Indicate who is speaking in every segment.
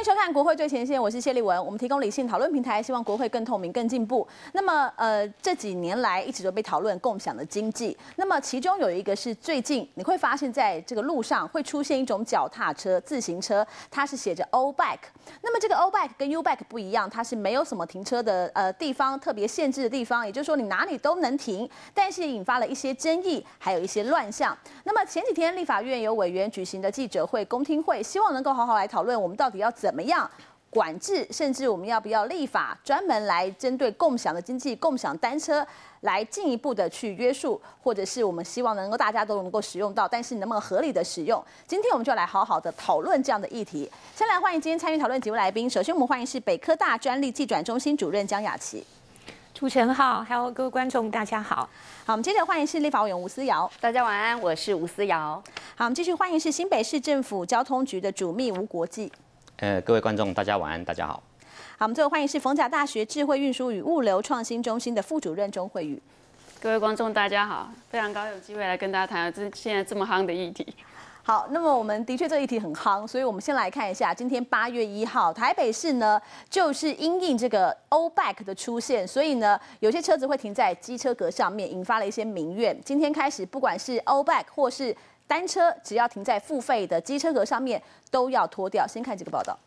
Speaker 1: 迎收看《国会最前线》，我是谢丽文。我们提供理性讨论平台，希望国会更透明、更进步。那么，这几年来一直都被讨论共享的经济。那么，其中有一个是最近你会发现在这个路上会出现一种脚踏车、自行车，它是写着 O-Bike。那么，这个 O-Bike 跟 U-Bike 不一样，它是没有什么停车的地方特别限制的地方，也就是说你哪里都能停，但是引发了一些争议，还有一些乱象。那么前几天立法院有委员举行的记者会、公听会，希望能够好好来讨论我们到底要怎么样管制，甚至我们要不要立法专门来针对共享的经济、共享单车来进一步的去约束，或者是我们希望能够大家都能够使用到，但是能不能合理的使用？今天我们就来好好的讨论这样的议题。先来欢迎今天参与讨论几位来宾。首先我们欢迎是北科大专利技转中心主任江雅琪。
Speaker 2: 主持人好，还有各位观众，大家好。
Speaker 1: 好，我们接着欢迎是立法委员吴思瑶。
Speaker 3: 大家晚安，我是吴思瑶。
Speaker 1: 好，我们继续欢迎是新北市政府交通局的主秘吴国际。
Speaker 4: 各位观众，大家晚安，大家好。
Speaker 1: 好，我们最后欢迎是逢甲大学智慧运输与物流创新中心的副主任钟慧宇。
Speaker 5: 各位观众，大家好，非常高兴有机会来跟大家谈现在这么夯的议题。
Speaker 1: 好，那么我们的确这个议题很夯，所以我们先来看一下，今天8月1号，台北市呢就是因应这个 O-Bike 的出现，所以呢有些车子会停在机车格上面，引发了一些民怨。今天开始，不管是 O-Bike 或是单车，只要停在付费的机车格上面，都要脱掉。先看这个报道。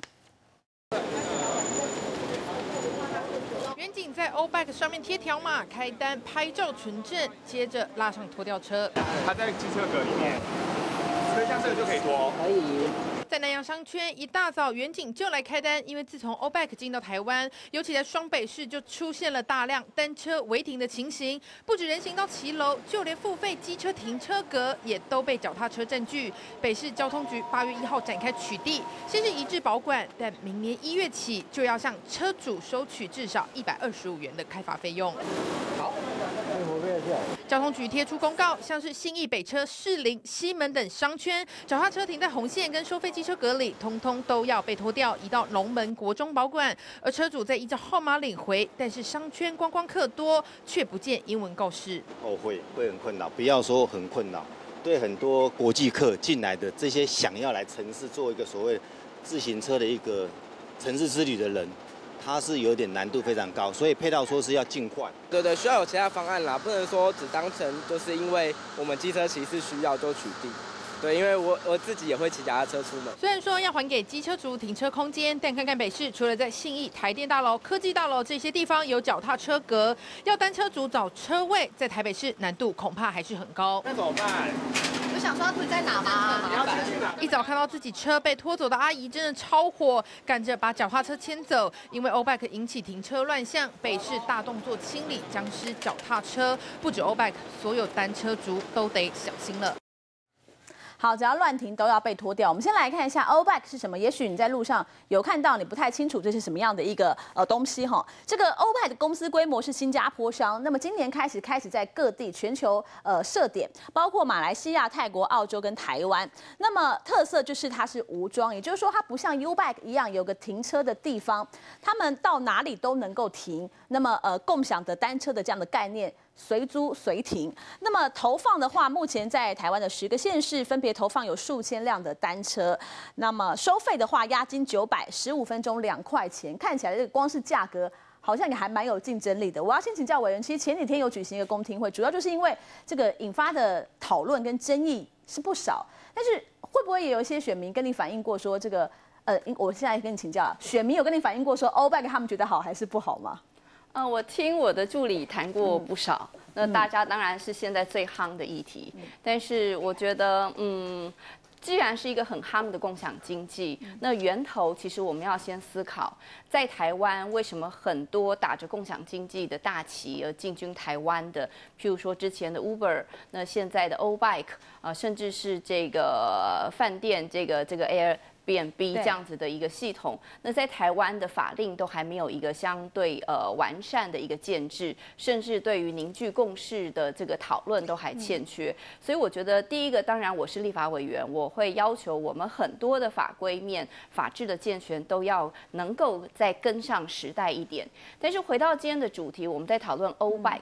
Speaker 6: 远景在 O-Bike 上面贴条码、开单、拍照存证，接着拉上拖吊车。
Speaker 7: 它在机车格里面。所以像这个就可以脱，
Speaker 3: 可以。
Speaker 6: 在南洋商圈，一大早远景就来开单，因为自从 O-Bike 进到台湾，尤其在双北市就出现了大量单车违停的情形，不止人行道骑楼，就连付费机车停车格也都被脚踏车占据。北市交通局8月1号展开取缔，先是一致保管，但明年1月起就要向车主收取至少125元的开罚费用。好。交通局贴出公告，像是信义北车、士林、西门等商圈，脚踏车停在红线跟收费机车格里，通通都要被拖掉，移到龙门国中保管。而车主再依照号码领回，但是商圈观光客多，却不见英文告示。
Speaker 8: 会很困扰，不要说很困扰，对很多国际客进来的这些想要来城市做一个所谓自行车的一个城市之旅的人。它是有点难度非常高，所以配套措施要尽快。
Speaker 9: 对，需要有其他方案啦，不能说只当成就是因为我们机车骑士需要就取缔。对，因为我自己也会骑脚踏车出门。
Speaker 6: 虽然说要还给机车族停车空间，但看看北市，除了在信义、台电大楼、科技大楼这些地方有脚踏车格，要单车族找车位，在台北市难度恐怕还是很高。
Speaker 7: 那怎么办？
Speaker 10: 有想说自己在哪吗？
Speaker 6: 一早看到自己车被拖走的阿姨真的超火，赶着把脚踏车牵走。因为 O-Bike 引起停车乱象，北市大动作清理僵尸脚踏车，不止 O-Bike， 所有单车族都得小心了。
Speaker 1: 好，只要乱停都要被脱掉。我们先来看一下 O-Bike 是什么。也许你在路上有看到，你不太清楚这是什么样的一个东西哈。这个 O-Bike 的公司规模是新加坡商，那么今年开始在各地全球设点，包括马来西亚、泰国、澳洲跟台湾。那么特色就是它是无桩，也就是说它不像 U-Bike 一样有个停车的地方，他们到哪里都能够停。那么共享的单车的这样的概念。随租随停。那么投放的话，目前在台湾的10个县市分别投放有数千辆的单车。那么收费的话，押金900，15分钟2块钱。看起来这个光是价格好像也还蛮有竞争力的。我要先请教委员，其实前几天有举行一个公听会，主要就是因为这个引发的讨论跟争议是不少，但是会不会也有一些选民跟你反映过说这个我现在跟你请教，选民有跟你反映过说 O-Bike 他们觉得好还是不好吗？
Speaker 3: 我听我的助理谈过不少，那大家当然是现在最夯的议题，但是我觉得，既然是一个很夯的共享经济，那源头其实我们要先思考，在台湾为什么很多打着共享经济的大旗而进军台湾的，譬如说之前的 Uber， 那现在的 O-Bike，甚至是这个饭店这个 Airbnb 这样子的一个系统，那在台湾的法令都还没有一个相对完善的一个建制，甚至对于凝聚共识的这个讨论都还欠缺。所以我觉得第一个，当然我是立法委员，我会要求我们很多的法规面、法治的健全都要能够再跟上时代一点。但是回到今天的主题，我们在讨论 O-Bike。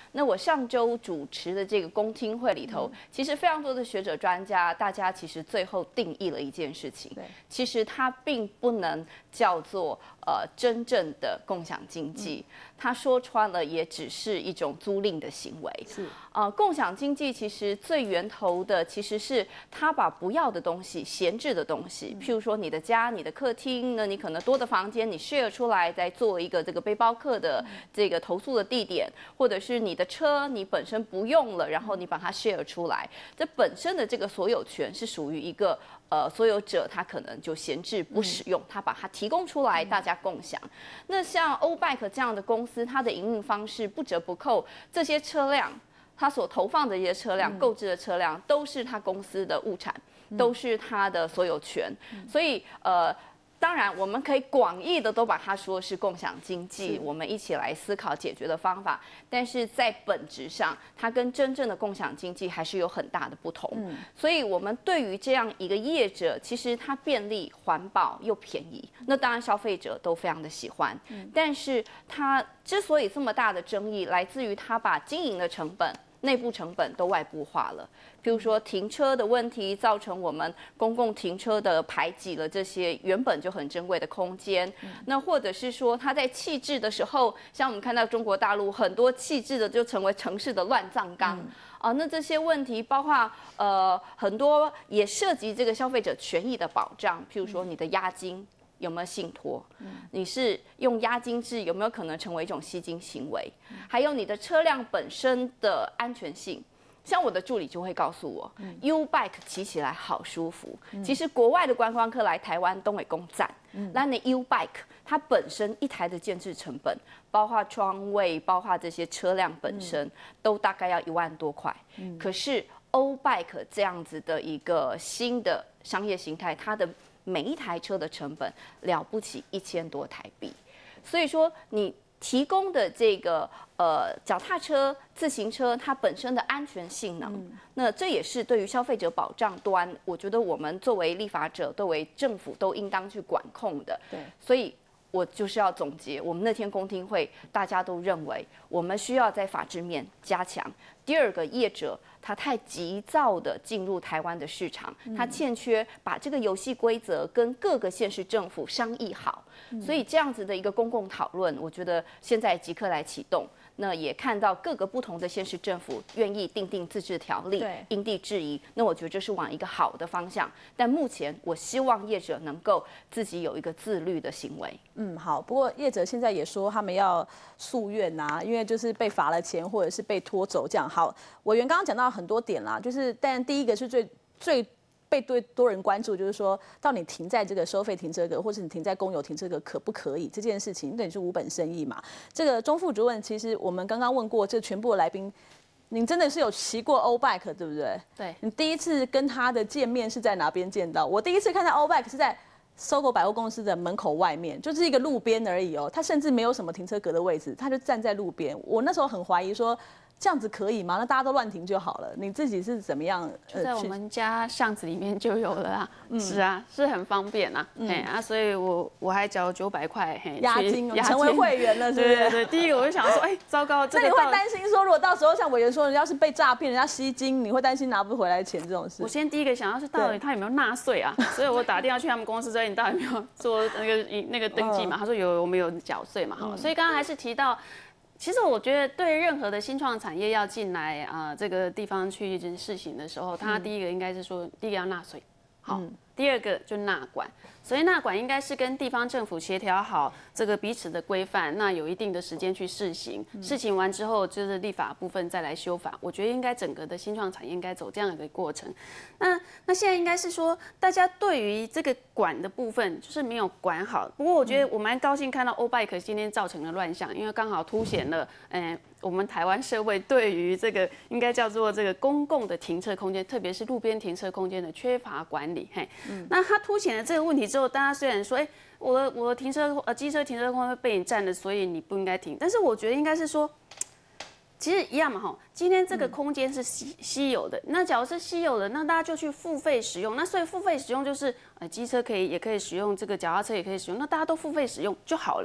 Speaker 3: 那我上周主持的这个公听会里头，其实非常多的学者专家，大家其实最后定义了一件事情，其实它并不能叫做真正的共享经济，它说穿了也只是一种租赁的行为。是共享经济其实最源头的其实是他把不要的东西、闲置的东西，譬如说你的家、你的客厅呢，你可能多的房间你 share 出来，再做一个这个背包客的这个投诉的地点，或者是你的车你本身不用了，然后你把它 share 出来，这本身的这个所有权是属于一个所有者，他可能就闲置不使用，他把它提供出来，大家共享。那像 O-Bike 这样的公司，它的营运方式不折不扣，这些车辆，它所投放的这些车辆、购置的车辆，都是它公司的物产，都是它的所有权。所以当然，我们可以广义的都把它说是共享经济，我们一起来思考解决的方法。但是在本质上，它跟真正的共享经济还是有很大的不同。所以，我们对于这样一个业者，其实它便利、环保又便宜，那当然消费者都非常的喜欢。但是它之所以这么大的争议，来自于它把经营的成本、内部成本都外部化了。比如说停车的问题，造成我们公共停车的排挤了这些原本就很珍贵的空间。那或者是说，它在弃置的时候，像我们看到中国大陆很多弃置的就成为城市的乱葬岗。那这些问题包括很多也涉及这个消费者权益的保障，譬如说你的押金有没有信托？你是用押金制，有没有可能成为一种吸金行为？还有你的车辆本身的安全性。像我的助理就会告诉我，U-Bike 骑起来好舒服。其实国外的观光客来台湾都会公赞，那你 U-Bike 它本身一台的建制成本，包括窗位、包括这些车辆本身，都大概要1万多块。可是 O-Bike 这样子的一个新的商业形态，它的每一台车的成本了不起1000多台币，所以说你提供的这个脚踏车、自行车它本身的安全性能，那这也是对于消费者保障端，我觉得我们作为立法者、作为政府都应当去管控的。对，所以我就是要总结，我们那天公听会大家都认为，我们需要在法制面加强。第二个，业者他太急躁的进入台湾的市场，他欠缺把这个游戏规则跟各个县市政府商议好，所以这样子的一个公共讨论，我觉得现在即刻来启动。那也看到各个不同的县市政府愿意订定自治条例，因地制宜。那我觉得这是往一个好的方向。但目前我希望业者能够自己有一个自律的行为。
Speaker 1: 好。不过业者现在也说他们要诉愿啊，因为就是被罚了钱或者是被拖走这样。好，委员刚刚讲到很多点啦，就是但第一个是最被多人关注，就是说，到底停在这个收费停车格，或是你停在公有停车格，可不可以？这件事情，那你是无本生意嘛？这个钟副主任，其实我们刚刚问过，这全部的来宾，您真的是有骑过 O-Bike 对不对？
Speaker 3: 对。
Speaker 1: 你第一次跟他的见面是在哪边见到？我第一次看到 O-Bike 是在SOGO百货公司的门口外面，就是一个路边而已哦，他甚至没有什么停车格的位置，他就站在路边。我那时候很怀疑说，这样子可以吗？那大家都乱停就好了。你自己是怎么样？
Speaker 5: 就在我们家巷子里面就有了啊。是啊，是很方便啊。所以我还缴900块
Speaker 1: 押金，成为会员了，是不是？
Speaker 5: 对，第一个我就想说，糟糕，
Speaker 1: 那你会担心说，如果到时候像委员说，人家是被诈骗，人家吸金，你会担心拿不回来钱这种事？
Speaker 5: 我先第一个想要是到底他有没有纳税啊？所以我打电话去他们公司说，你到底有没有做那个登记嘛？他说有，我们有缴税嘛。所以刚刚还是提到。其实我觉得，对任何的新创产业要进来这个地方去试行的时候，它第一个应该是说，第一个要纳税，好，第二个就纳管。所以纳管应该是跟地方政府协调好这个彼此的规范，那有一定的时间去试行，试行完之后就是立法部分再来修法。我觉得应该整个的新创产业应该走这样的过程。那现在应该是说，大家对于这个管的部分就是没有管好。不过我觉得我蛮高兴看到 O-Bike 今天造成了乱象，因为刚好凸显了我们台湾社会对于这个应该叫做这个公共的停车空间，特别是路边停车空间的缺乏管理。那它凸显了这个问题之后，大家虽然说，我的停车机车停车空间被你占了，所以你不应该停。但是我觉得应该是说，其实一样嘛哈。今天这个空间是稀有的，那假如是稀有的，那大家就去付费使用。那所以付费使用就是机车也可以使用，这个脚踏车也可以使用，那大家都付费使用就好了。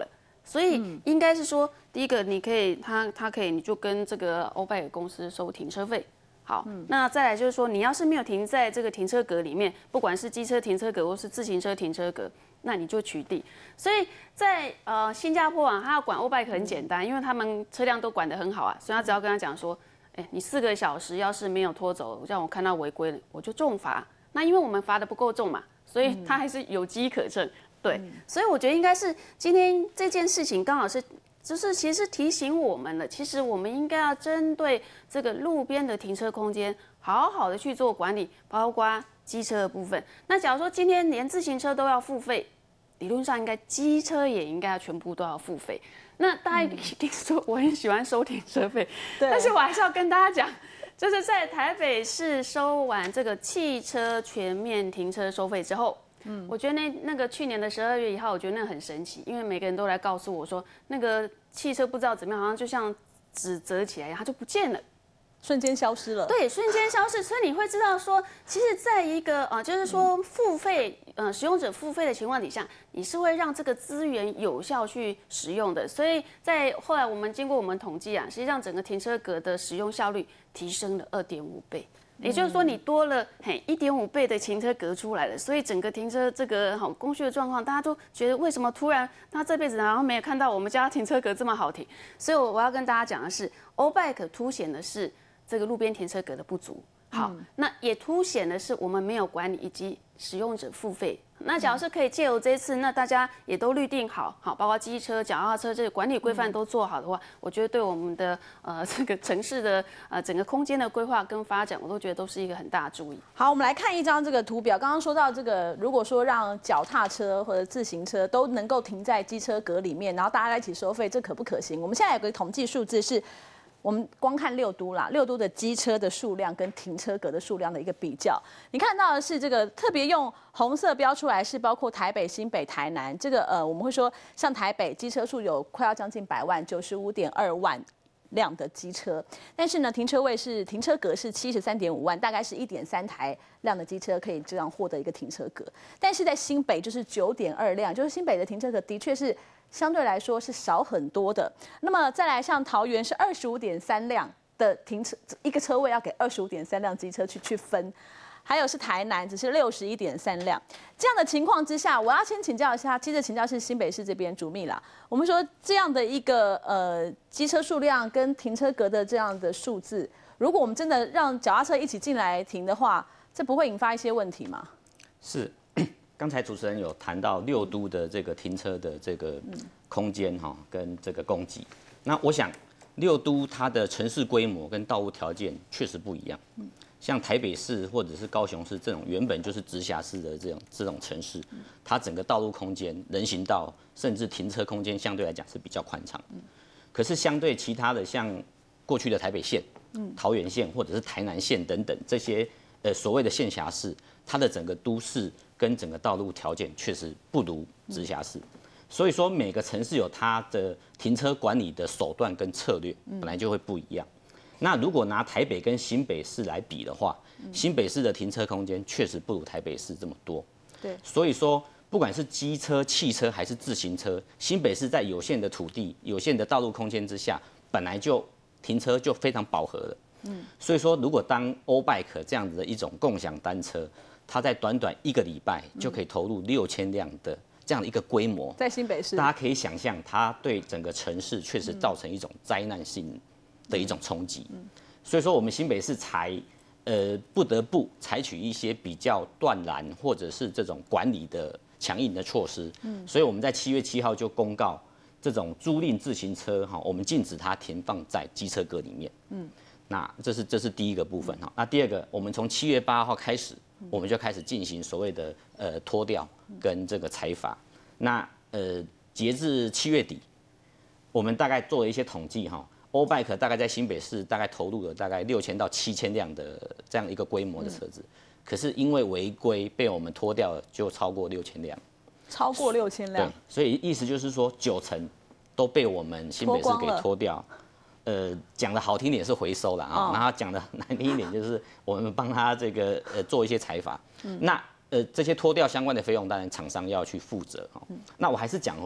Speaker 5: 所以应该是说，第一个你可以，他可以，你就跟这个欧拜尔公司收停车费。好，那再来就是说，你要是没有停在这个停车格里面，不管是机车停车格或是自行车停车格，那你就取缔。所以在新加坡啊，他要管欧拜克很简单，因为他们车辆都管得很好啊，所以他只要跟他讲说，你4个小时要是没有拖走，让我看到违规了，我就重罚。那因为我们罚的不够重嘛，所以他还是有机可乘。对，所以我觉得应该是今天这件事情刚好是。就是其实提醒我们了，其实我们应该要针对这个路边的停车空间，好好的去做管理，包括机车的部分。那假如说今天连自行车都要付费，理论上应该机车也应该要全部都要付费。那大家一定说我很喜欢收停车费，但是我还是要跟大家讲，就是在台北市收完这个汽车全面停车收费之后。我觉得那个去年的12月1号，我觉得那个很神奇，因为每个人都来告诉我说，那个汽车不知道怎么样，好像就像纸折起来一样，它就不见了，
Speaker 1: 瞬间消失了。
Speaker 5: 对，瞬间消失。所以你会知道说，其实在一个就是说付费使用者付费的情况底下，你是会让这个资源有效去使用的。所以在后来我们经过我们统计啊，实际上整个停车格的使用效率提升了2.5倍。也就是说，你多了1.5倍的停车格出来了，所以整个停车这个供需的状况，大家都觉得为什么突然他这辈子好像没有看到我们家停车格这么好停？所以我要跟大家讲的是，欧拜克凸显的是这个路边停车格的不足。好，那也凸显的是我们没有管理以及使用者付费。那假如是可以借由这一次，那大家也都律定好，包括机车、脚踏车这个管理规范都做好的话，我觉得对我们的这个城市的整个空间的规划跟发展，我都觉得都是一个很大的注意。
Speaker 1: 好，我们来看一张这个图表。刚刚说到这个，如果说让脚踏车或者自行车都能够停在机车格里面，然后大家一起收费，这可不可行？我们现在有个统计数字是。我们光看6都啦，6都的机车的数量跟停车格的数量的一个比较，你看到的是这个特别用红色标出来，是包括台北、新北、台南。这个我们会说，像台北机车数有快要将近100万，95.2万辆的机车，但是呢，停车格是73.5万，大概是1.3台辆的机车可以这样获得一个停车格。但是在新北就是9.2辆，就是新北的停车格的确是。相对来说是少很多的。那么再来，像桃园是25.3辆的停车，一个车位要给25.3辆机车去分。还有是台南只是61.3辆。这样的情况之下，我要先请教一下，接着请教是新北市这边主秘啦。我们说这样的一个机车数量跟停车格的这样的数字，如果我们真的让脚踏车一起进来停的话，这不会引发一些问题吗？
Speaker 4: 是。刚才主持人有谈到6都的这个停车的这个空间哈，跟这个供给。那我想6都它的城市规模跟道路条件确实不一样。像台北市或者是高雄市这种原本就是直辖市的这种城市，它整个道路空间、人行道甚至停车空间相对来讲是比较宽敞。可是相对其他的像过去的台北县、桃园县或者是台南县等等这些所谓的县辖市，它的整个都市跟整个道路条件确实不如直辖市，所以说每个城市有它的停车管理的手段跟策略，本来就会不一样。那如果拿台北跟新北市来比的话，新北市的停车空间确实不如台北市这么多。
Speaker 1: 对，
Speaker 4: 所以说不管是机车、汽车还是自行车，新北市在有限的土地、有限的道路空间之下，本来就停车就非常饱和了。所以说如果当欧拜克这样子的一种共享单车，它在短短1个礼拜就可以投入6000辆的这样的一个规模，
Speaker 1: 在新北市，
Speaker 4: 大家可以想象，它对整个城市确实造成一种灾难性的一种冲击。所以说，我们新北市才不得不采取一些比较断然或者是这种管理的强硬的措施。所以我们在7月7号就公告，这种租赁自行车哈，我们禁止它停放在机车格里面。那这是第一个部分哈。那第二个，我们从7月8号开始，我们就开始进行所谓的拖吊跟这个裁罚。那截至7月底，我们大概做了一些统计哈，欧拜克大概在新北市大概投入了大概6000到7000辆的这样一个规模的车子，可是因为违规被我们拖掉了，就超过6000辆，
Speaker 1: 超过6000辆。
Speaker 4: 对，所以意思就是说90%都被我们新北市给拖掉。讲的好听点是回收了啊，然后讲的难听一点就是我们帮他这个做一些采罚。那这些拖吊相关的费用，当然厂商要去负责哈。那我还是讲回来，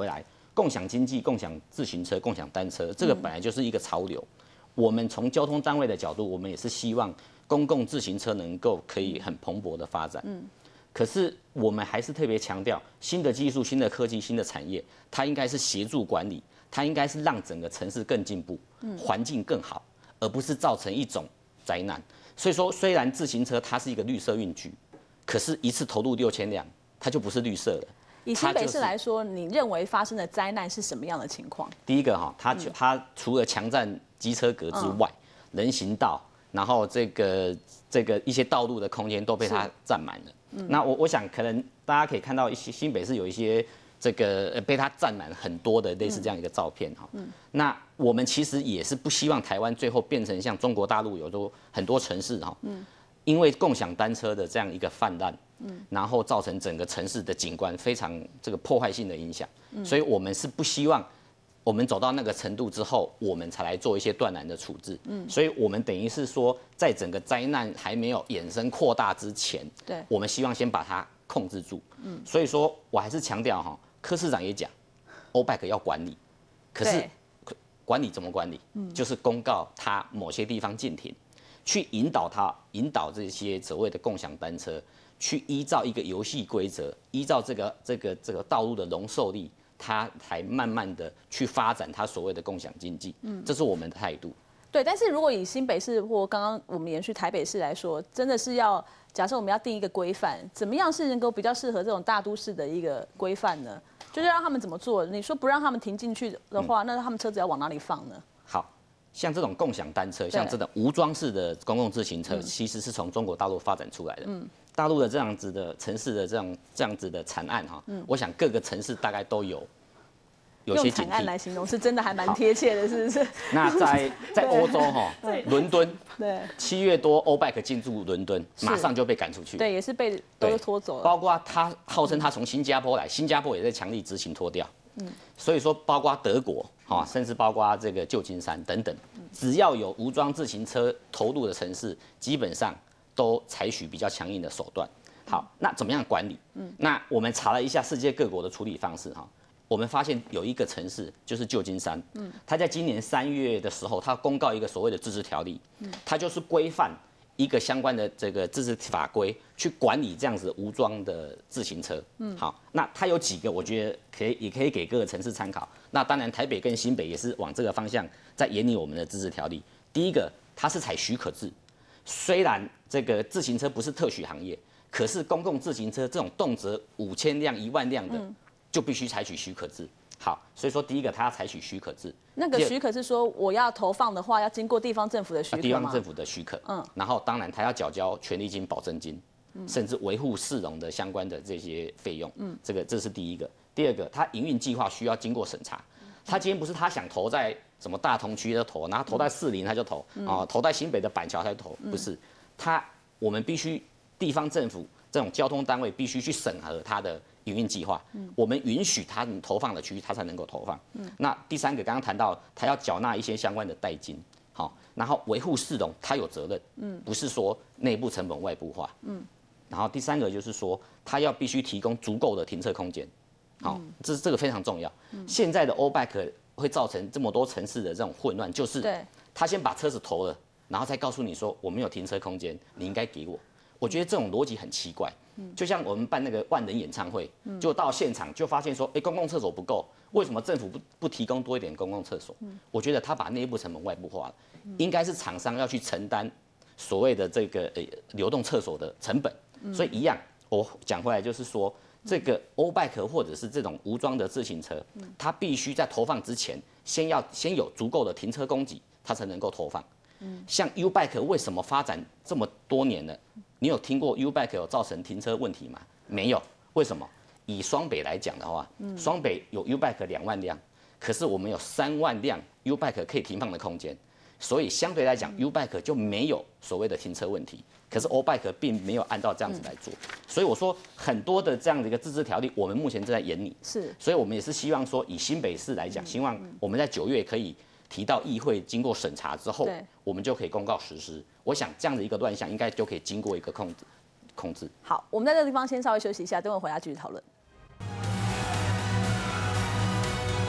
Speaker 4: 共享经济、共享自行车、共享单车，这个本来就是一个潮流。我们从交通单位的角度，我们也是希望公共自行车能够可以很蓬勃的发展。可是我们还是特别强调，新的技术、新的科技、新的产业，它应该是协助管理，它应该是让整个城市更进步，环境更好，而不是造成一种灾难。所以说，虽然自行车它是一个绿色运具，可是一次投入6000辆，它就不是绿色了。
Speaker 1: 以新北市来说，你认为发生的灾难是什么样的情况？
Speaker 4: 第一个哈，它除了强占机车格之外，人行道，然后这个一些道路的空间都被它占满了。那我想可能大家可以看到一些新北市有一些这个被它占满很多的类似这样一个照片哈。那我们其实也是不希望台湾最后变成像中国大陆有很多城市哈，因为共享单车的这样一个泛滥，然后造成整个城市的景观非常这个破坏性的影响，所以我们是不希望我们走到那个程度之后，我们才来做一些断然的处置。所以我们等于是说，在整个灾难还没有衍生扩大之前，
Speaker 1: 对，
Speaker 4: 我们希望先把它控制住。所以说我还是强调哈，柯市长也讲，OBike 要管理，可是管理怎么管理？就是公告它某些地方禁停，去引导这些所谓的共享单车，去依照一个游戏规则，依照这个道路的容受力。它才慢慢的去发展它所谓的共享经济，这是我们的态度。
Speaker 1: 对，但是如果以新北市或刚刚我们延续台北市来说，真的是要假设我们要定一个规范，怎么样是能够比较适合这种大都市的一个规范呢？就是让他们怎么做？你说不让他们停进去的话，那他们车子要往哪里放呢？
Speaker 4: 好，像这种共享单车，像这种无桩式的公共自行车，其实是从中国大陆发展出来的。大陆的这样子的城市的这样子的惨案哈，我想各个城市大概都有些警惕。
Speaker 1: 用惨案来形容是真的还蛮贴切的，是不是？
Speaker 4: 那在欧洲哈，伦敦，
Speaker 1: 对
Speaker 4: ，7月多，OBike 进驻伦敦，马上就被赶出去。
Speaker 1: 对，也是被都拖走了。
Speaker 4: 包括他号称他从新加坡来，新加坡也在强力执行拖吊。所以说包括德国哈，甚至包括这个旧金山等等，只要有无桩自行车投入的城市，基本上都采取比较强硬的手段。好，那怎么样管理？那我们查了一下世界各国的处理方式哈，我们发现有一个城市就是旧金山，它在今年3月的时候，它公告一个所谓的自治条例，它就是规范一个相关的这个自治法规去管理这样子无桩的自行车。好，那它有几个，我觉得也可以给各个城市参考。那当然，台北跟新北也是往这个方向在研拟我们的自治条例。第一个，它是采许可制。虽然这个自行车不是特许行业，可是公共自行车这种动辄5000辆、1万辆的，就必须采取许可制。好，所以说第一个它要采取许可制。
Speaker 1: 那个许可是说我要投放的话，要经过地方政府的许可吗？
Speaker 4: 地方政府的许可。然后当然它要缴交权利金、保证金，甚至维护市容的相关的这些费用。这是第一个。第二个，它营运计划需要经过审查。他今天不是他想投在什么大同区就投，然后投在士林他就投，投在新北的板桥他就投，不是，我们必须地方政府这种交通单位必须去审核他的营运计划，我们允许他投放的区域他才能够投放。那第三个刚刚谈到他要缴纳一些相关的代金，好，然后维护市容他有责任，不是说内部成本外部化，然后第三个就是说他要必须提供足够的停车空间。好，这个非常重要。现在的 OBike 会造成这么多城市的这种混乱，就是他先把车子投了，然后再告诉你说我没有停车空间，你应该给我。我觉得这种逻辑很奇怪。就像我们办那个万人演唱会，就到现场就发现说，公共厕所不够，为什么政府不提供多一点公共厕所？我觉得他把内部成本外部化了，应该是厂商要去承担所谓的这个流动厕所的成本。所以一样，我讲回来就是说。这个 OBike 或者是这种无桩的自行车，它必须在投放之前，先有足够的停车供给，它才能够投放。像 U-Bike 为什么发展这么多年了？你有听过 U-Bike 有造成停车问题吗？没有。为什么？以双北来讲的话，双北有 U-Bike 2万辆，可是我们有3万辆 U-Bike 可以停放的空间，所以相对来讲 U-Bike 就没有所谓的停车问题。可是 OBike 并没有按照这样子来做，所以我说很多的这样的一个自治条例，我们目前正在研拟。
Speaker 1: 是，
Speaker 4: 所以我们也是希望说，以新北市来讲，希望我们在9月可以提到议会经过审查之后，我们就可以公告实施。我想这样的一个乱象，应该就可以经过一个控制。
Speaker 1: 好，我们在这个地方先稍微休息一下，等会回来继续讨论。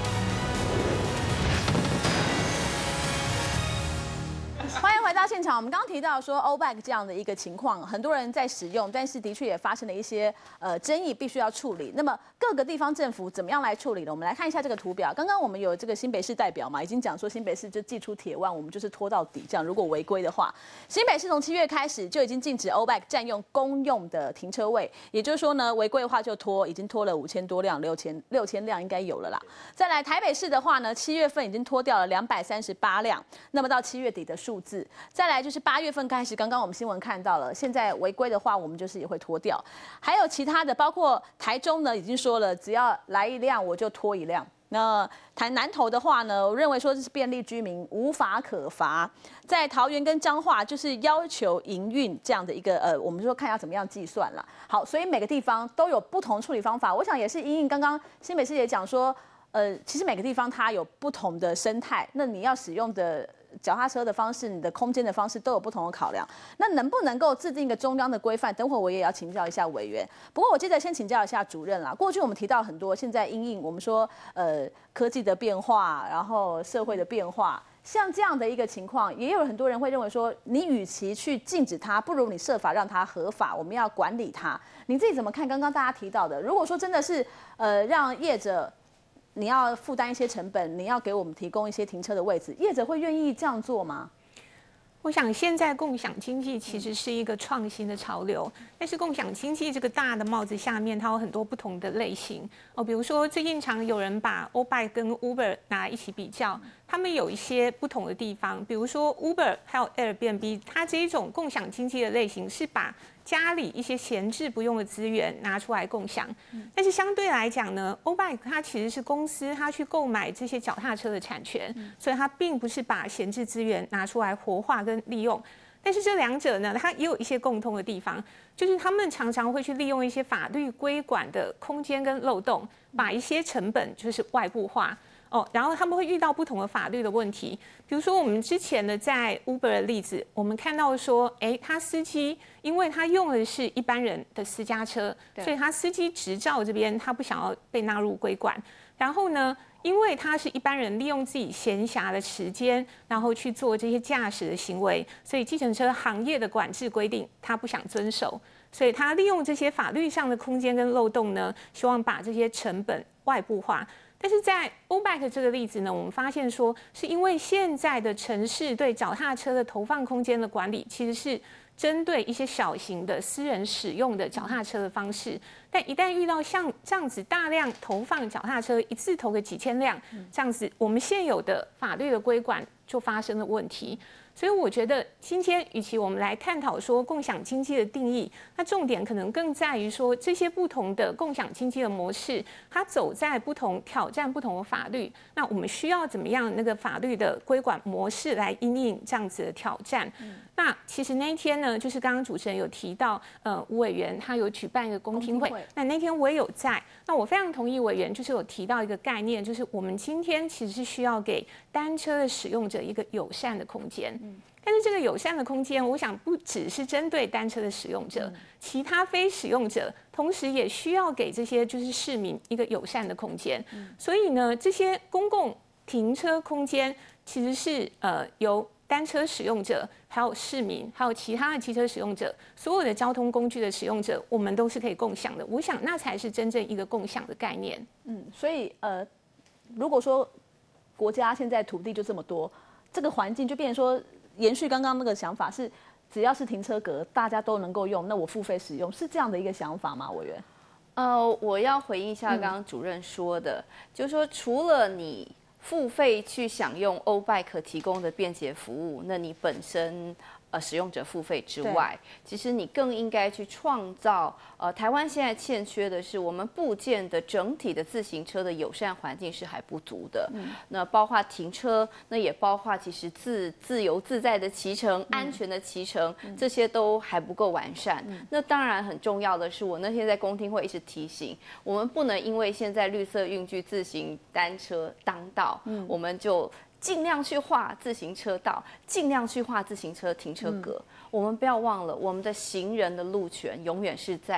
Speaker 1: 现场，我们刚刚提到说 O-Bike 这样的一个情况，很多人在使用，但是的确也发生了一些争议，必须要处理。那么各个地方政府怎么样来处理呢？我们来看一下这个图表。刚刚我们有这个新北市代表嘛，已经讲说新北市就祭出铁腕，我们就是拖到底，这样如果违规的话，新北市从7月开始就已经禁止 O-Bike 占用公用的停车位，也就是说呢，违规的话就拖，已经拖了5000多辆，6000辆应该有了啦。再来台北市的话呢，7月份已经拖掉了238辆，那么到7月底的数字。再来就是8月份开始，刚刚我们新闻看到了，现在违规的话，我们就是也会拖掉。还有其他的，包括台中呢，已经说了，只要来一辆我就拖一辆。那台南投的话呢，我认为说这是便利居民，无法可罚。在桃园跟彰化，就是要求营运这样的一个我们说看要怎么样计算了。好，所以每个地方都有不同处理方法。我想也是因应刚刚新北市也讲说，其实每个地方它有不同的生态，那你要使用的脚踏车的方式，你的空间的方式都有不同的考量。那能不能够制定一个中央的规范？等会我也要请教一下委员。不过我接着先请教一下主任啦。过去我们提到很多，现在因应我们说科技的变化，然后社会的变化，像这样的一个情况，也有很多人会认为说，你与其去禁止它，不如你设法让它合法，我们要管理它。你自己怎么看？刚刚大家提到的，如果说真的是让业者你要负担一些成本，你要给我们提供一些停车的位置，业者会愿意这样做吗？
Speaker 2: 我想现在共享经济其实是一个创新的潮流，但是共享经济这个大的帽子下面，它有很多不同的类型哦。比如说最近常有人把 O-Bike 跟 Uber 拿来一起比较，他们有一些不同的地方。比如说 Uber 还有 Airbnb， 它这一种共享经济的类型是把家里一些闲置不用的资源拿出来共享，但是相对来讲呢 ，O-Bike 它其实是公司它去购买这些脚踏车的产权，所以它并不是把闲置资源拿出来活化跟利用。但是这两者呢，它也有一些共通的地方，就是他们常常会去利用一些法律规管的空间跟漏洞，把一些成本就是外部化。哦，然后他们会遇到不同的法律的问题，比如说我们之前的在 Uber 的例子，我们看到说，他司机因为他用的是一般人的私家车，所以他司机执照这边他不想要被纳入规管，然后呢，因为他是一般人利用自己闲暇的时间，然后去做这些驾驶的行为，所以计程车行业的管制规定他不想遵守，所以他利用这些法律上的空间跟漏洞呢，希望把这些成本外部化。但是在 O-Bike 这个例子呢，我们发现说，是因为现在的城市对脚踏车的投放空间的管理，其实是针对一些小型的私人使用的脚踏车的方式，但一旦遇到像这样子大量投放脚踏车，一次投个几千辆，这样子我们现有的法律的规管就发生了问题。所以我觉得今天，与其我们来探讨说共享经济的定义，那重点可能更在于说这些不同的共享经济的模式，它走在不同挑战不同的法律，那我们需要怎么样那个法律的规管模式来因应这样子的挑战？那其实那一天呢，就是刚刚主持人有提到，吴委员他有举办一个公听会，那天我也有在，那我非常同意委员就是有提到一个概念，就是我们今天其实是需要给单车的使用者一个友善的空间。但是这个友善的空间，我想不只是针对单车的使用者，其他非使用者，同时也需要给这些就是市民一个友善的空间。所以呢，这些公共停车空间其实是由单车使用者、还有市民、还有其他的汽车使用者，所有的交通工具的使用者，我们都是可以共享的。我想那才是真正一个共享的概念。
Speaker 1: 所以如果说国家现在土地就这么多，这个环境就变成说。延续刚刚那个想法是，只要是停车格，大家都能够用，那我付费使用，是这样的一个想法吗？委员？
Speaker 3: 我要回应一下刚刚主任说的，就是说除了你付费去享用 O-Bike 提供的便捷服务，那你本身使用者付费之外，其实你更应该去创造台湾现在欠缺的是我们部件的整体的自行车的友善环境是还不足的。那包括停车，那也包括其实自由自在的骑乘、安全的骑乘，这些都还不够完善。那当然很重要的是，我那天在公听会一直提醒，我们不能因为现在绿色运具自行单车当道，我们就尽量去画自行车道，尽量去画自行车停车格。我们不要忘了，我们的行人的路权永远是在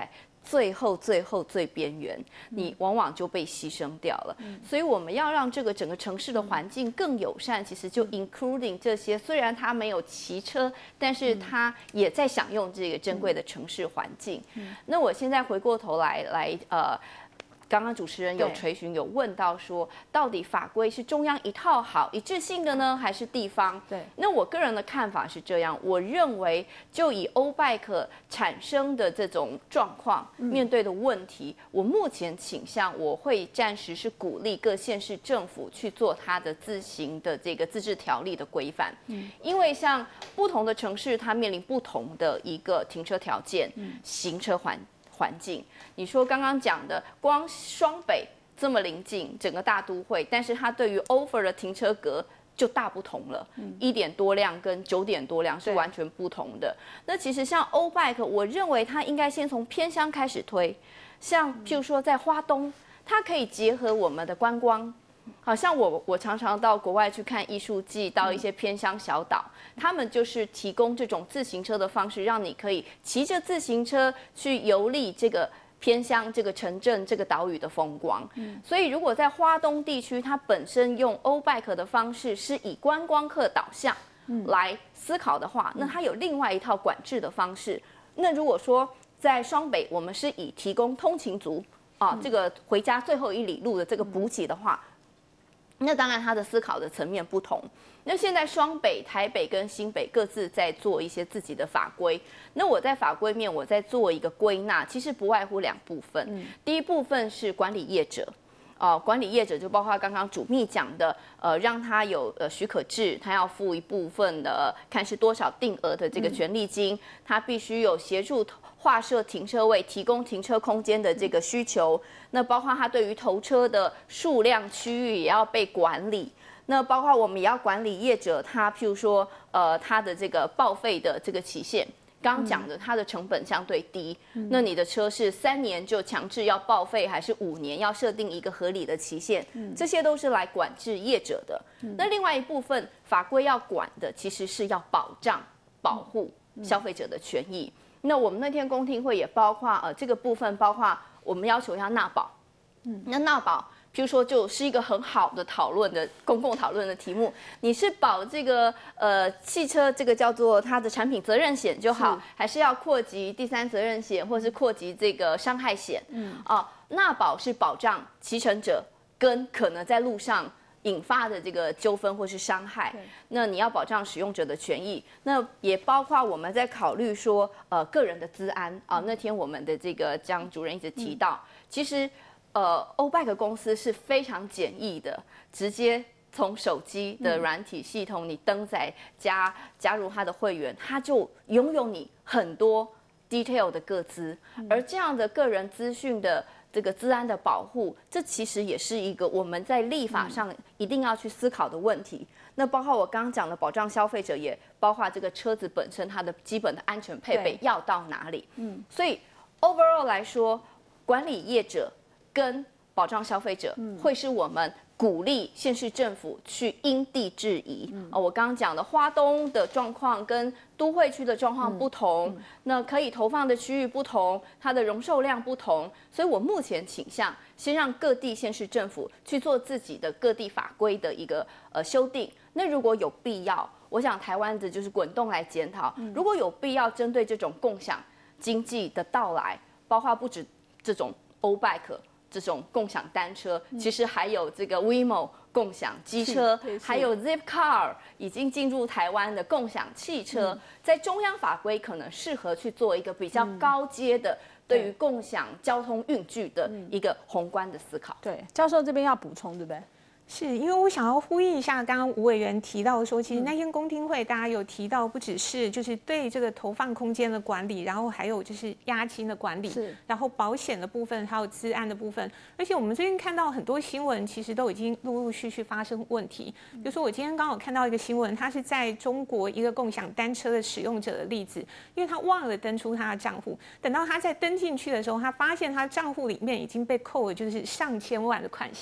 Speaker 3: 最边缘，你往往就被牺牲掉了。所以我们要让这个整个城市的环境更友善，其实就 including 这些，虽然他没有骑车，但是他也在享用这个珍贵的城市环境。那我现在回过头来刚刚主持人有垂询有问到说，到底法规是中央一套好一致性的呢，还是地方？
Speaker 1: 对。
Speaker 3: 那我个人的看法是这样，我认为就以欧-bike产生的这种状况，面对的问题，我目前倾向我会暂时是鼓励各县市政府去做它的自行的这个自治条例的规范，因为像不同的城市，它面临不同的一个停车条件、行车环境。你说刚刚讲的，光双北这么临近整个大都会，但是它对于 over 的停车格就大不同了，1点多辆跟9点多辆是完全不同的。那其实像欧-bike，我认为它应该先从偏乡开始推，像譬如说在花东，它可以结合我们的观光。好像我常常到国外去看艺术季，到一些偏乡小岛，他们就是提供这种自行车的方式，让你可以骑着自行车去游历这个偏乡、这个城镇、这个岛屿的风光。所以如果在花东地区，它本身用欧-bike的方式是以观光客导向来思考的话，那它有另外一套管制的方式。那如果说在双北，我们是以提供通勤族这个回家最后1里路的这个补给的话，那当然，它的思考的层面不同。那现在双北、台北跟新北各自在做一些自己的法规。那我在法规面，我在做一个归纳，其实不外乎2部分。第一部分是管理业者，管理业者就包括刚刚主秘讲的，让他有许可制，他要付一部分的看是多少定额的这个权利金，他必须有协助划设停车位、提供停车空间的这个需求。那包括他对于投车的数量区域也要被管理。那包括我们也要管理业者，他譬如说，他的这个报废的这个期限。刚刚讲的，它的成本相对低，那你的车是3年就强制要报废，还是5年要设定一个合理的期限？这些都是来管制业者的。那另外一部分法规要管的，其实是要保护消费者的权益。那我们那天公听会也包括这个部分，包括我们要求要纳保。那纳保，譬如说就是一个很好的公共讨论的题目，你是保这个汽车这个叫做它的产品责任险就好，还是要扩及第三责任险，或是扩及这个伤害险？纳保是保障骑乘者跟可能在路上引发的这个纠纷或是伤害，那你要保障使用者的权益，那也包括我们在考虑说个人的资安那天我们的这个江主任一直提到，其实欧-bike公司是非常简易的，直接从手机的软体系统你登载加入他的会员，他就拥有你很多 detail 的个资，而这样的个人资讯的这个资安的保护，这其实也是一个我们在立法上一定要去思考的问题。那包括我刚刚讲的保障消费者，也包括这个车子本身它的基本的安全配备要到哪里。所以 overall 来说，管理业者跟保障消费者会是我们鼓励县市政府去因地制宜。我刚刚讲的花东的状况跟都会区的状况不同，那可以投放的区域不同，它的容受量不同，所以我目前倾向先让各地县市政府去做自己的各地法规的一个修订。那如果有必要，我想台湾的就是滚动来检讨，如果有必要针对这种共享经济的到来，包括不止这种欧-bike。这种共享单车，其实还有这个 WeMo 共享机车，还有 Zipcar 已经进入台湾的共享汽车，在中央法规可能适合去做一个比较高阶的对于共享交通运具的一个宏观的思考。
Speaker 1: 对，教授这边要补充，对不对？
Speaker 2: 是因为我想要呼应一下刚刚吴委员提到说，其实那天公听会大家有提到，不只是就是对这个投放空间的管理，然后还有就是押金的管理，然后保险的部分，还有资安的部分。而且我们最近看到很多新闻，其实都已经陆陆续续发生问题。比如说我今天刚好看到一个新闻，它是在中国一个共享单车的使用者的例子，因为他忘了登出他的账户，等到他在登进去的时候，他发现他账户里面已经被扣了就是上千万的款项。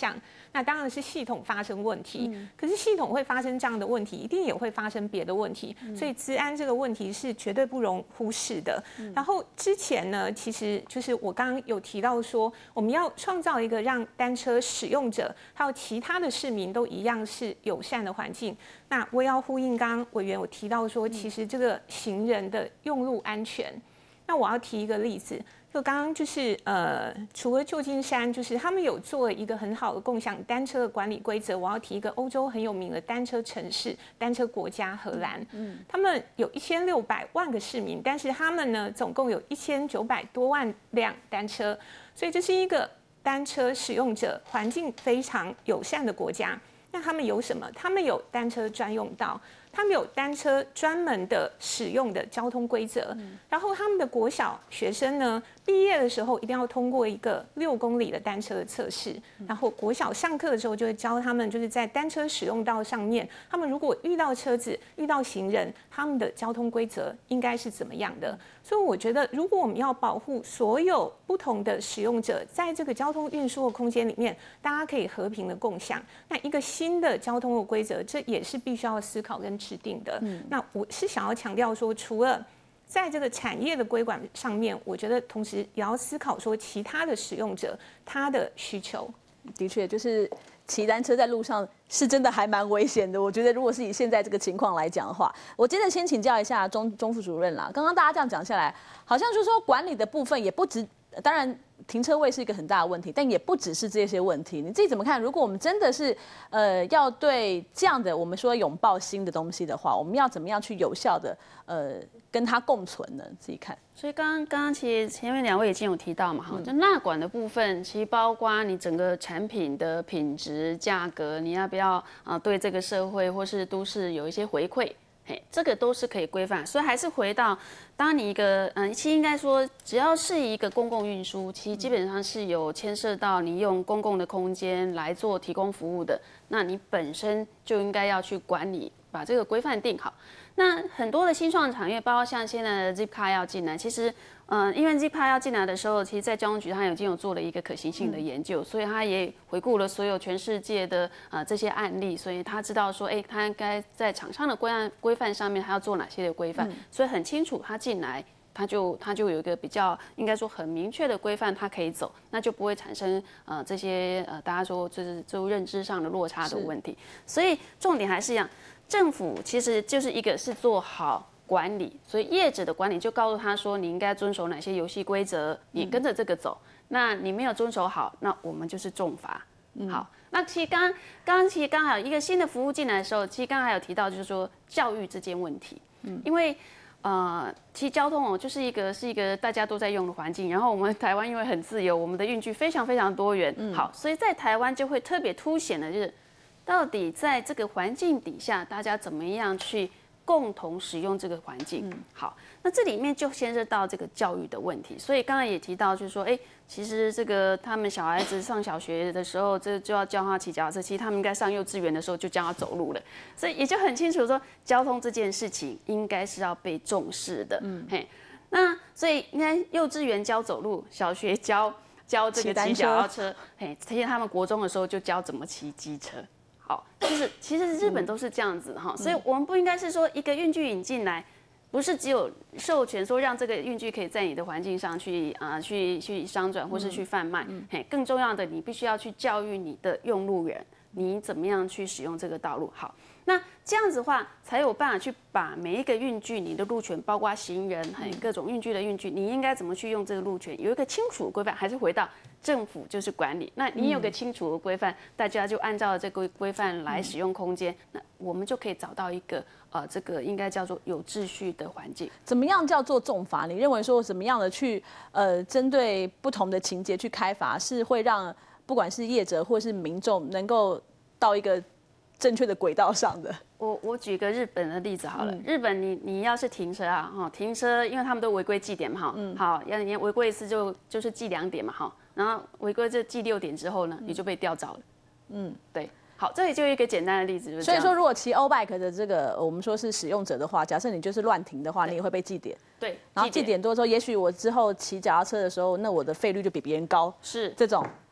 Speaker 2: 那当然是系统发生问题。可是系统会发生这样的问题，一定也会发生别的问题，所以资安这个问题是绝对不容忽视的。然后之前呢，其实就是我刚刚有提到说，我们要创造一个让单车使用者还有其他的市民都一样是友善的环境。那我也要呼应刚刚委员有提到说，其实这个行人的用路安全。那我要提一个例子，就刚刚就是除了旧金山，就是他们有做一个很好的共享单车的管理规则。我要提一个欧洲很有名的单车城市、单车国家荷兰，他们有1600万个市民，但是他们呢总共有1900多万辆单车，所以这是一个单车使用者环境非常友善的国家。那他们有什么？他们有单车专用道。他们有单车专门的使用的交通规则，然后他们的国小学生呢，毕业的时候一定要通过一个6公里的单车的测试，然后国小上课的时候就会教他们，就是在单车使用道上面，他们如果遇到车子、遇到行人，他们的交通规则应该是怎么样的。所以我觉得，如果我们要保护所有不同的使用者，在这个交通运输的空间里面，大家可以和平的共享，那一个新的交通的规则，这也是必须要思考跟制定的。那我是想要强调说，除了在这个产业的规管上面，我觉得同时也要思考说其他的使用者他的需求。
Speaker 1: 的确，就是骑单车在路上是真的还蛮危险的。我觉得如果是以现在这个情况来讲的话，我接着先请教一下钟副主任啦。刚刚大家这样讲下来，好像就是说管理的部分也不止，当然停车位是一个很大的问题，但也不只是这些问题。你自己怎么看？如果我们真的是要对这样的我们说拥抱新的东西的话，我们要怎么样去有效的跟它共存呢？自己看。
Speaker 5: 所以刚刚其实前面2位已经有提到嘛，就纳管的部分，其实包括你整个产品的品质、价格，你要不要对这个社会或是都市有一些回馈，这个都是可以规范。所以还是回到，当你一个其实应该说，只要是一个公共运输，其实基本上是有牵涉到你用公共的空间来做提供服务的，那你本身就应该要去管理，把这个规范定好。那很多的新创产业，包括像现在的 Zipcar 要进来，其实，因为 Zipcar 要进来的时候，其实在交通局它已经有做了一个可行性的研究，所以它也回顾了所有全世界的这些案例，所以他知道说，它应该在厂商的规范上面，它要做哪些的规范，所以很清楚，它进来。它就有一个比较应该说很明确的规范，它可以走，那就不会产生这些大家说就认知上的落差的问题。所以重点还是一样，政府其实就是一个是做好管理，所以业者的管理就告诉他说你应该遵守哪些游戏规则，你跟着这个走。那你没有遵守好，那我们就是重罚。好，那其实刚刚还有一个新的服务进来的时候，其实刚刚还有提到就是说教育这件问题，因为。其实交通就是一个大家都在用的环境，然后我们台湾因为很自由，我们的运具非常非常多元，好，所以在台湾就会特别凸显的就是，到底在这个环境底下，大家怎么样去共同使用这个环境。好，那这里面就牵涉到这个教育的问题，所以刚刚也提到就是说，其实这个他们小孩子上小学的时候，这就要教他骑脚踏车，其实他们应该上幼稚园的时候就教他走路了，所以也就很清楚说，交通这件事情应该是要被重视的。那所以应该幼稚园教走路，小学教这个骑脚踏车，其实他们国中的时候就教怎么骑机车。好，就是其实日本都是这样子哈，所以我们不应该是说一个运具引进来。不是只有授权说让这个运具可以在你的环境上去去商转或是去贩卖，更重要的你必须要去教育你的用路人，你怎么样去使用这个道路。好，那这样子的话才有办法去把每一个运具你的路权，包括行人各种运具的运具，你应该怎么去用这个路权，有一个清楚的规范。还是回到政府就是管理，那你有个清楚的规范，大家就按照这个规范来使用空间，那我们就可以找到一个这个应该叫做有秩序的环境。
Speaker 1: 怎么样叫做重罚？你认为说怎么样的去针对不同的情节去开罚，是会让不管是业者或是民众能够到一个正确的轨道上的？
Speaker 5: 我举个日本的例子好了，日本你要是停车停车，因为他们都违规记点嘛好，你违规一次就是记2点嘛然后违规就记6点之后呢，你就被吊照了。对。好，这里就一个简单的例子，就是
Speaker 1: 所以说，如果骑 O-Bike 的这个我们说是使用者的话，假设你就是乱停的话，你也会被记点。
Speaker 5: 对，
Speaker 1: 然后记点多之后，也许我之后骑脚踏车的时候，那我的费率就比别人高。
Speaker 5: 是
Speaker 1: 这种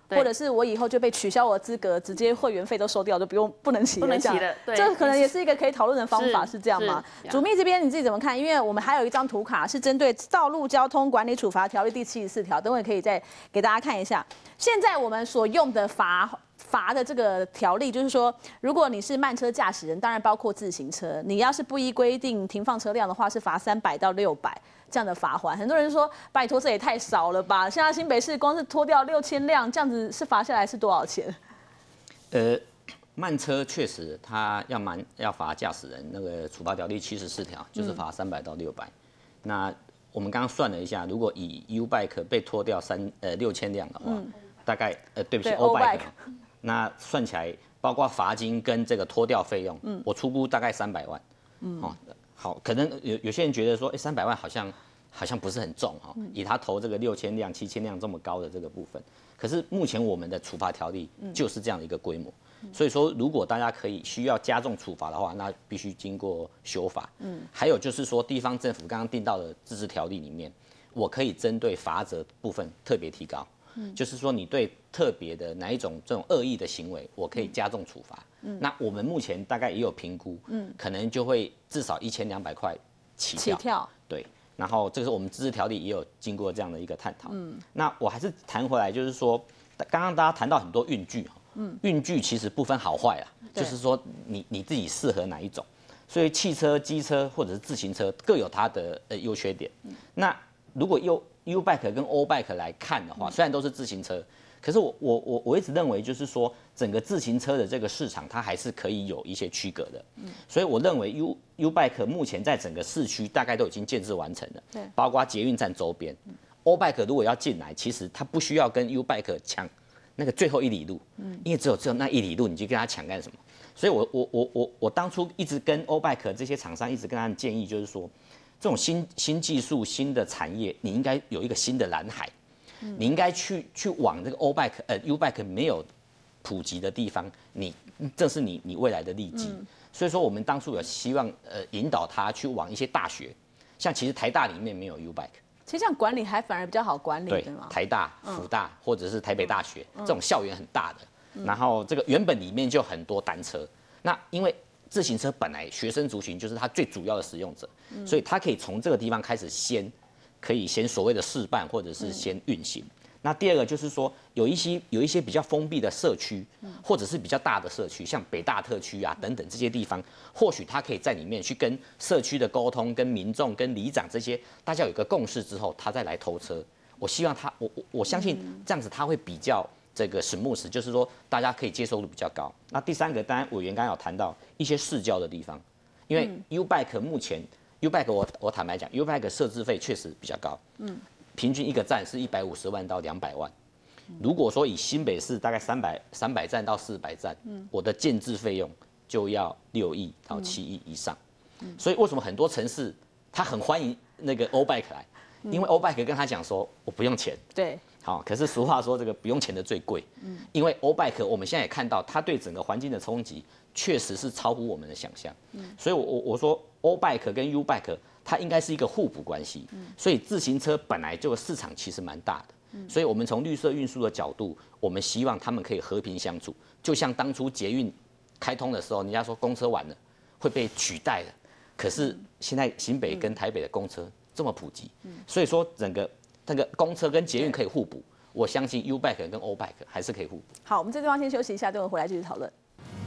Speaker 1: 或者是我以后就被取消我的资格，直接会员费都收掉，就不能骑了。
Speaker 5: 不能骑了，对，
Speaker 1: 这可能也是一个可以讨论的方法，是这样吗？
Speaker 5: 是
Speaker 1: 主秘这边你自己怎么看？因为我们还有一张图卡是针对《道路交通管理处罚条例》第74条，等会可以再给大家看一下。现在我们所用的罚的这个条例，就是说，如果你是慢车驾驶人，当然包括自行车，你要是不依规定停放车辆的话，是罚300到600这样的罚款。很多人说，拜托，这也太少了吧？现在新北市光是拖掉6000辆，这样子是罚下来是多少钱？
Speaker 4: 慢车确实他要罚驾驶人，那个处罚条例74条就是罚300到600。那我们刚刚算了一下，如果以 U-Bike 被拖掉6000辆的话，大概对不起 O-Bike， 那算起来包括罚金跟这个拖掉费用，我初估大概300万。好，可能有些人觉得说，300万好像不是很重哈，以他投这个6000辆、7000辆这么高的这个部分，可是目前我们的处罚条例就是这样的一个规模。所以说，如果大家需要加重处罚的话，那必须经过修法。还有就是说，地方政府刚刚定到的自治条例里面，我可以针对罚则部分特别提高。就是说，你对特别的哪一种这种恶意的行为，我可以加重处罚。那我们目前大概也有评估，可能就会至少1200块起跳。对，然后这个是我们自治条例也有经过这样的一个探讨。那我还是谈回来，就是说，刚刚大家谈到很多运具。运具其实不分好坏啦，就是说你自己适合哪一种，所以汽车、机车或者是自行车各有它的优缺点。那如果用 U-Bike 跟 O-Bike 来看的话，虽然都是自行车，可是我一直认为就是说整个自行车的这个市场它还是可以有一些区隔的。所以我认为 U-Bike 目前在整个市区大概都已经建制完成了，包括捷运站周边。O-Bike 如果要进来，其实它不需要跟 U-Bike 抢那个最后1里路，因为只有那1里路，你就跟他抢干什么？所以我当初一直跟 O-Bike 这些厂商一直跟他们建议，就是说，这种新技术、新的产业，你应该有一个新的蓝海，你应该去往这个 U-Bike 没有普及的地方，这是你未来的利基。所以说，我们当初有希望引导他去往一些大学，像其实台大里面没有 U-Bike。
Speaker 1: 其实这样管理还反而比较好管理，对吗？
Speaker 4: 台大、辅大或者是台北大学这种校园很大的，然后这个原本里面就很多单车。那因为自行车本来学生族群就是它最主要的使用者，所以它可以从这个地方开始可以先所谓的试办或者是先运行。那第二个就是说，有一些比较封闭的社区，或者是比较大的社区，像北大特区啊等等这些地方，或许他可以在里面去跟社区的沟通、跟民众、跟里长这些，大家有一个共识之后，他再来投车。我希望我相信这样子他会比较这个smooth，就是说大家可以接受度比较高。那第三个，当然委员刚刚有谈到一些市郊的地方，因为 U-Bike 目前 U-Bike 我坦白讲 ，U-Bike 设置费确实比较高，平均一个站是150万到200万。如果说以新北市大概300站到400站，我的建制费用就要6亿到7亿以上。所以为什么很多城市他很欢迎那个 O-Bike 来？因为 O-Bike 跟他讲说我不用钱。
Speaker 1: 对。
Speaker 4: 好，可是俗话说这个不用钱的最贵。因为 O-Bike 我们现在也看到它对整个环境的冲击确实是超乎我们的想象。所以我说 O-Bike 跟 U-Bike 它应该是一个互补关系。所以自行车本来就市场其实蛮大的。所以我们从绿色运输的角度，我们希望他们可以和平相处。就像当初捷运开通的时候，人家说公车完了会被取代的，可是现在新北跟台北的公车这么普及，所以说整个那个公车跟捷运可以互补。我相信 U-Bike 跟 O-Bike 还是可以互补。
Speaker 1: 好，我们这地方先休息一下，等会回来继续讨论。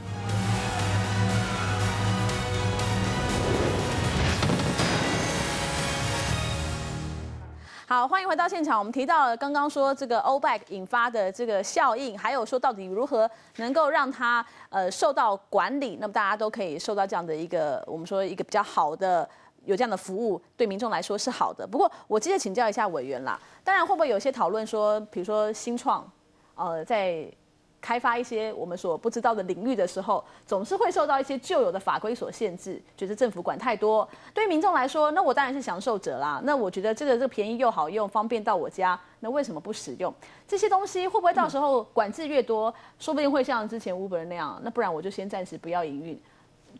Speaker 1: 好，欢迎回到现场。我们提到了刚刚说这个 O-Bike 引发的这个效应，还有说到底如何能够让它受到管理，那么大家都可以受到这样的一个我们说一个比较好的有这样的服务，对民众来说是好的。不过我接着请教一下委员啦，当然会不会有些讨论说，比如说新创在开发一些我们所不知道的领域的时候，总是会受到一些旧有的法规所限制，觉得政府管太多。对于民众来说，那我当然是享受者啦。那我觉得这个便宜又好用，方便到我家，那为什么不使用？这些东西会不会到时候管制越多，说不定会像之前 Uber 那样？那不然我就先暂时不要营运。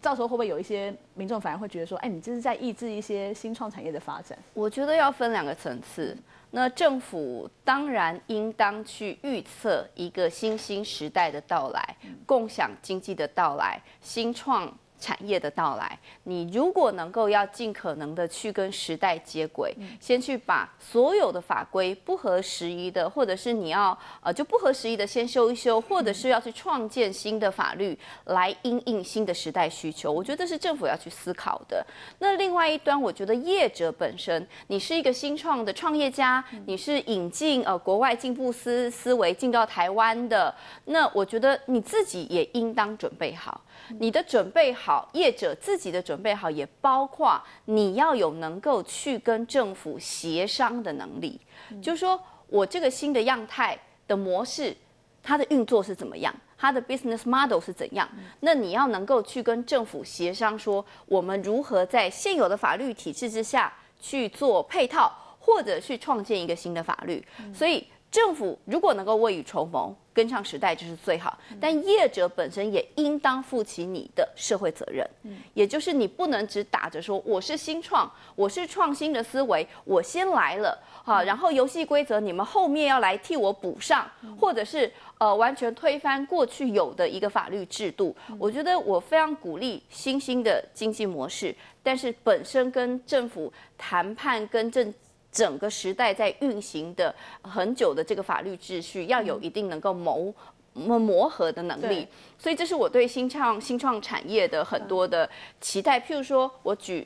Speaker 1: 到时候会不会有一些民众反而会觉得说，哎，你这是在抑制一些新创产业的发展？
Speaker 3: 我觉得要分2个层次。那政府当然应当去预测一个新兴时代的到来，共享经济的到来，新创产业的到来，你如果能够要尽可能的去跟时代接轨，先去把所有的法规不合时宜的，或者是你要就不合时宜的先修一修，或者是要去创建新的法律来因应新的时代需求，我觉得是政府要去思考的。那另外一端，我觉得业者本身，你是一个新创的创业家，你是引进国外进步思维进到台湾的，那我觉得你自己也应当准备好。你的准备好，业者自己的准备好，也包括你要有能够去跟政府协商的能力。就是说我这个新的样态的模式，它的运作是怎么样，它的 business model 是怎样？那你要能够去跟政府协商，说我们如何在现有的法律体制之下去做配套，或者去创建一个新的法律。所以政府如果能够未雨绸缪，跟上时代就是最好。但业者本身也应当负起你的社会责任，也就是你不能只打着说我是新创，我是创新的思维，我先来了，然后游戏规则你们后面要来替我补上，或者是完全推翻过去有的一个法律制度。我觉得我非常鼓励新兴的经济模式，但是本身跟政府谈判跟整个时代在运行的很久的这个法律秩序，要有一定能够磨合的能力。所以这是我对新创产业的很多的期待。譬如说，我举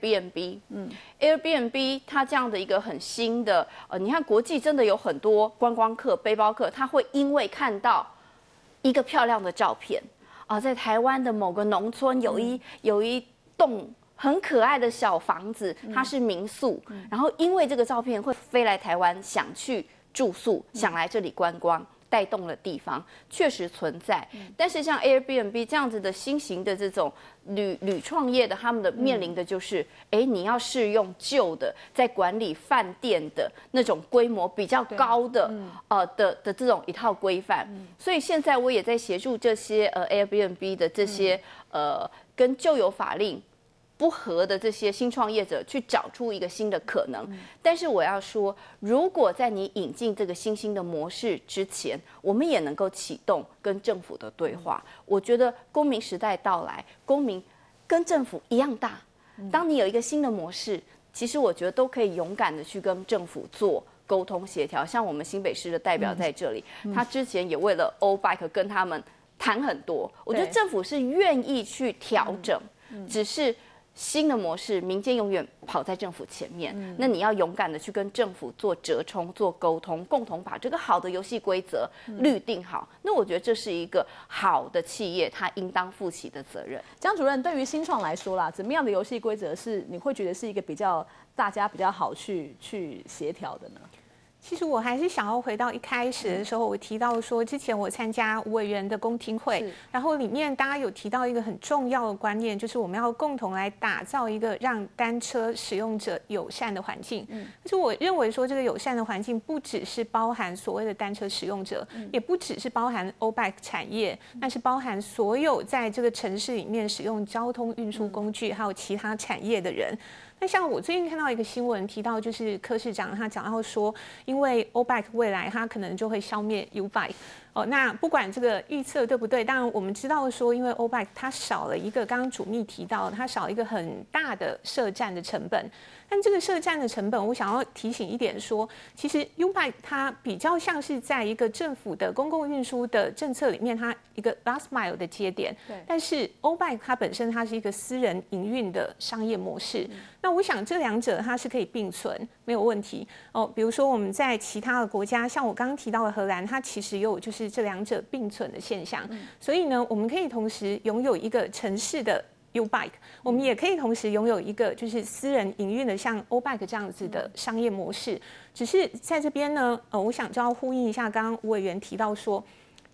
Speaker 3: Airbnb，Airbnb 它这样的一个很新的，你看国际真的有很多观光客、背包客，他会因为看到一个漂亮的照片在台湾的某个农村有一栋很可爱的小房子，它是民宿，然后因为这个照片会飞来台湾，想去住宿，想来这里观光，带动的地方确实存在。但是像 Airbnb 这样子的新型的这种旅创业的，他们的面临的就是，你要适用旧的在管理饭店的那种规模比较高的的这种一套规范。所以现在我也在协助这些Airbnb 的这些跟旧有法令不合的这些新创业者去找出一个新的可能。但是我要说，如果在你引进这个新兴的模式之前，我们也能够启动跟政府的对话。我觉得公民时代到来，公民跟政府一样大。当你有一个新的模式，其实我觉得都可以勇敢的去跟政府做沟通协调。像我们新北市的代表在这里，他之前也为了O-Bike跟他们谈很多。我觉得政府是愿意去调整，只是新的模式，民间永远跑在政府前面。那你要勇敢的去跟政府做折冲、做沟通，共同把这个好的游戏规则律定好。那我觉得这是一个好的企业它应当负起的责任。
Speaker 1: 江主任，对于新创来说啦，怎么样的游戏规则是你会觉得是一个大家比较好去协调的呢？
Speaker 2: 其实我还是想要回到一开始的时候，我提到说，之前我参加吴委员的公听会，然后里面大家有提到一个很重要的观念，就是我们要共同来打造一个让单车使用者友善的环境。但是我认为说，这个友善的环境不只是包含所谓的单车使用者，也不只是包含O-Bike 产业，那是包含所有在这个城市里面使用交通运输工具还有其他产业的人。那像我最近看到一个新闻，提到就是柯市长他讲到说，因为 O-Bike 未来他可能就会消灭 U-Bike。那不管这个预测对不对，当然我们知道说，因为 O-Bike 它少了一个，刚刚主秘提到，它少一个很大的设站的成本。但这个设站的成本，我想要提醒一点说，其实 U-Bike 它比较像是在一个政府的公共运输的政策里面，它一个 last mile 的接点。但是 O-Bike 它本身它是一个私人营运的商业模式。那我想这两者它是可以并存，没有问题。比如说我们在其他的国家，像我刚刚提到的荷兰，它其实也有就是这两者并存的现象。所以呢，我们可以同时拥有一个城市的U-Bike， 我们也可以同时拥有一个就是私人营运的像 O-Bike 这样子的商业模式。只是在这边呢，我想就要呼应一下刚刚吴委员提到说，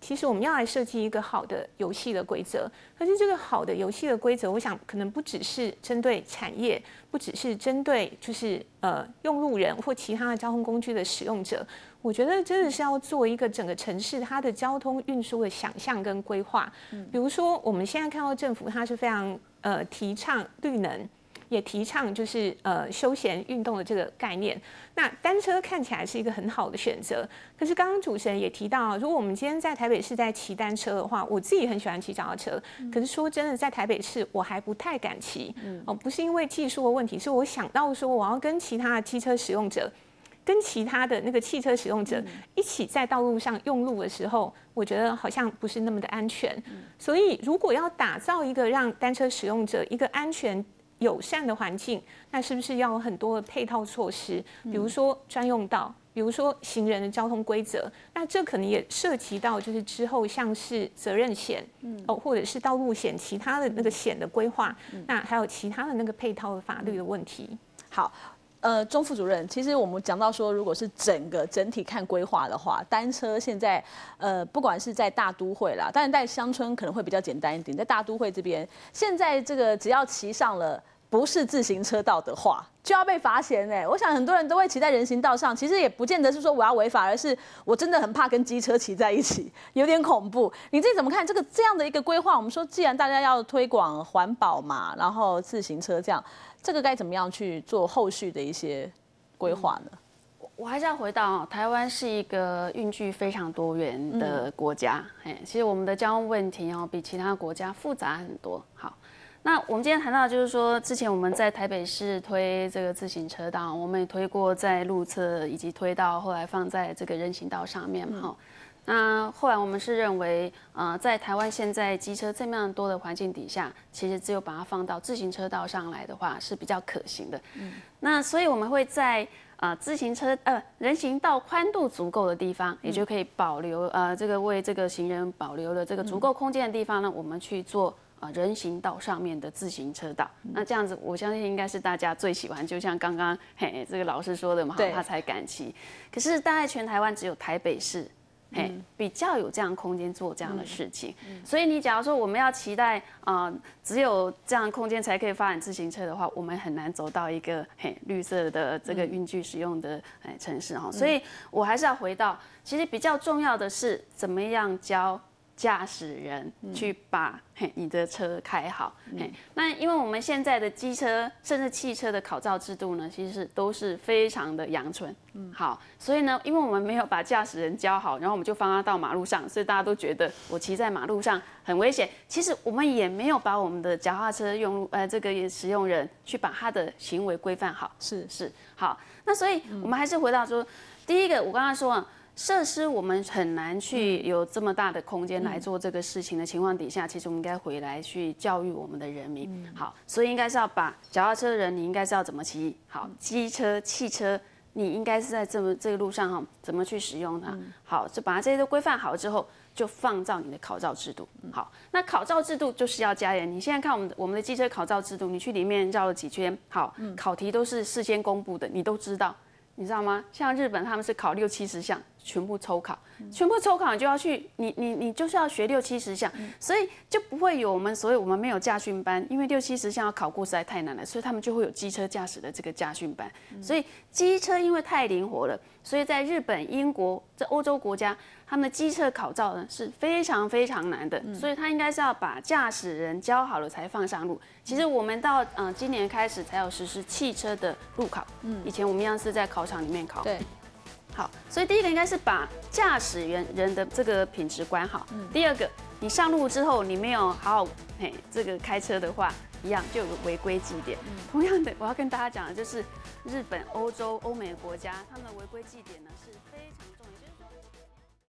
Speaker 2: 其实我们要来设计一个好的游戏的规则。可是这个好的游戏的规则，我想可能不只是针对产业，不只是针对就是用路人或其他的交通工具的使用者。我觉得真的是要做一个整个城市它的交通运输的想象跟规划。比如说我们现在看到政府它是非常提倡绿能。也提倡就是休闲运动的这个概念。那单车看起来是一个很好的选择，可是刚刚主持人也提到，如果我们今天在台北市在骑单车的话，我自己很喜欢骑脚踏车，可是说真的，在台北市我还不太敢骑。不是因为技术的问题，是我想到说我要跟其他的机车使用者。跟其他的那个汽车使用者一起在道路上用路的时候，我觉得好像不是那么的安全。所以，如果要打造一个让单车使用者一个安全友善的环境，那是不是要有很多的配套措施？比如说专用道，比如说行人的交通规则。那这可能也涉及到就是之后像是责任险，或者是道路险其他的那个险的规划，那还有其他的那个配套的法律的问题。
Speaker 1: 好。钟副主任，其实我们讲到说，如果是整体看规划的话，单车现在不管是在大都会啦，当然在乡村可能会比较简单一点，在大都会这边，现在这个只要骑上了不是自行车道的话，就要被罚钱哎。我想很多人都会骑在人行道上，其实也不见得是说我要违法，而是我真的很怕跟机车骑在一起，有点恐怖。你自己怎么看这样的一个规划？我们说，既然大家要推广环保嘛，然后自行车这样。这个该怎么样去做后续的一些规划呢？
Speaker 5: 我还是要回到台湾是一个运具非常多元的国家，其实我们的交通问题比其他国家复杂很多。好，那我们今天谈到就是说，之前我们在台北市推这个自行车道，我们也推过在路侧，以及推到后来放在这个人行道上面嘛。那后来我们是认为，在台湾现在机车这么样多的环境底下，其实只有把它放到自行车道上来的话是比较可行的。那所以我们会在自行车人行道宽度足够的地方，也就可以保留这个为这个行人保留了这个足够空间的地方呢，我们去做人行道上面的自行车道。那这样子，我相信应该是大家最喜欢，就像刚刚这个老师说的嘛，他才敢骑。可是大概全台湾只有台北市。比较有这样空间做这样的事情，所以你假如说我们要期待只有这样的空间才可以发展自行车的话，我们很难走到一个绿色的这个运具使用的城市哈。所以我还是要回到，其实比较重要的是怎么样教驾驶人去把你的车开好。那因为我们现在的机车甚至汽车的考照制度呢，其实都是非常的阳春。好，所以呢，因为我们没有把驾驶人教好，然后我们就放他到马路上，所以大家都觉得我骑在马路上很危险。其实我们也没有把我们的脚踏车这个使用人去把他的行为规范好。是好，那所以我们还是回到说，第一个我刚刚说了。设施我们很难去有这么大的空间来做这个事情的情况底下，其实我们应该回来去教育我们的人民。好，所以应该是要把脚踏车的人，你应该是要怎么骑？好，机车、汽车，你应该是在这个路上怎么去使用它？好，就把它这些都规范好之后，就放到你的考照制度。好，那考照制度就是要加严。你现在看我们的机车考照制度，你去里面绕了几圈，好，考题都是事先公布的，你都知道。你知道吗？像日本他们是考60-70项，全部抽考，全部抽考你就要去，你就是要学60-70项，所以就不会有我们没有驾训班，因为60-70项要考过实在太难了，所以他们就会有机车驾驶的这个驾训班。所以机车因为太灵活了，所以在日本、英国这欧洲国家，他们的机车考照呢是非常非常难的，所以他应该是要把驾驶人教好了才放上路。其实我们到今年开始才有实施汽车的路考，以前我们一样是在考场里面考。对，好，所以第一个应该是把驾驶人的这个品质管好。第二个，你上路之后你没有好好这个开车的话，一样就有个违规记点。同样的，我要跟大家讲的就是日本、欧洲、欧美的国家，他们的违规记点呢是非常。